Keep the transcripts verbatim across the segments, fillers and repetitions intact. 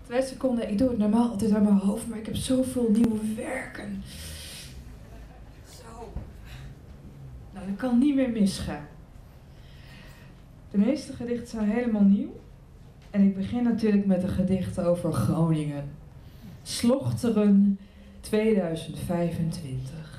Twee seconden, ik doe het normaal altijd aan mijn hoofd, maar ik heb zoveel nieuwe werken. Zo. Nou, dat kan niet meer misgaan. De meeste gedichten zijn helemaal nieuw. En ik begin natuurlijk met een gedicht over Groningen. Slochteren tweeduizend vijfentwintig.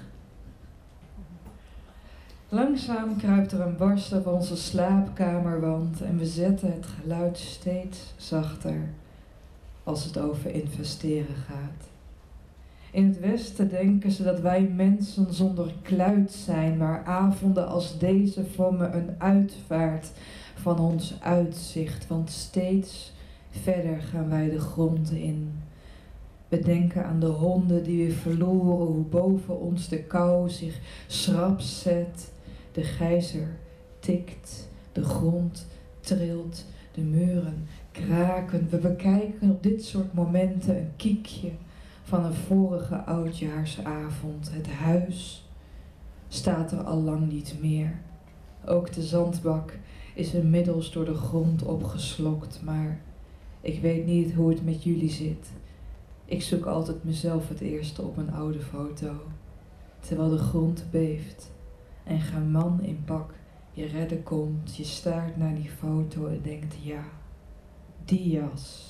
Langzaam kruipt er een barst op onze slaapkamerwand en we zetten het geluid steeds zachter als het over investeren gaat. In het Westen denken ze dat wij mensen zonder kluit zijn, maar avonden als deze vormen een uitvaart van ons uitzicht, want steeds verder gaan wij de grond in. We denken aan de honden die we verloren, hoe boven ons de kou zich schrap zet. De gijzer tikt, de grond trilt, de muren kraken. We bekijken op dit soort momenten een kiekje van een vorige oudjaarsavond. Het huis staat er al lang niet meer. Ook de zandbak is inmiddels door de grond opgeslokt, maar ik weet niet hoe het met jullie zit. Ik zoek altijd mezelf het eerste op een oude foto, terwijl de grond beeft en geen man in pak je redden komt. Je staart naar die foto en denkt, ja, die jas,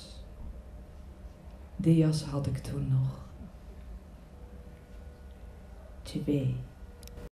die jas had ik toen nog. Tjibee.